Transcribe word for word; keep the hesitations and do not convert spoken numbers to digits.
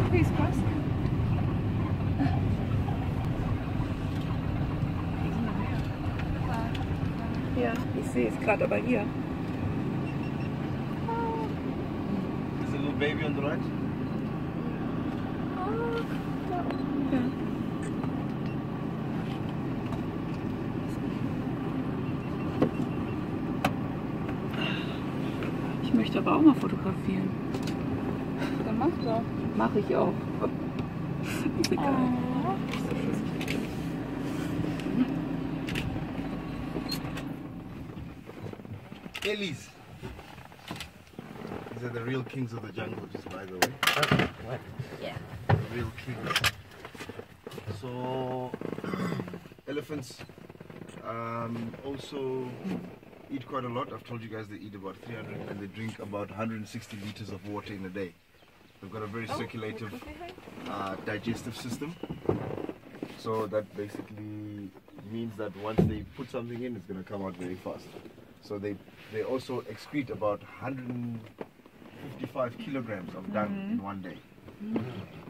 He's crossing. Ja, ich sehe es gerade, aber hier. There's a little baby on the right. Ja. Ich möchte aber auch mal fotografieren. Dann mach doch. Mache ich auch. Ist egal. Oh. Ellies. These are the real kings of the jungle, just by the way. What? Yeah. The real kings. So, elephants um, also eat quite a lot. I've told you guys they eat about three hundred and they drink about one hundred sixty liters of water in a day. They've got a very circulative uh, digestive system. So that basically means that once they put something in, it's going to come out very fast. So they, they also excrete about one hundred fifty-five kilograms of dung mm-hmm. in one day. Mm-hmm.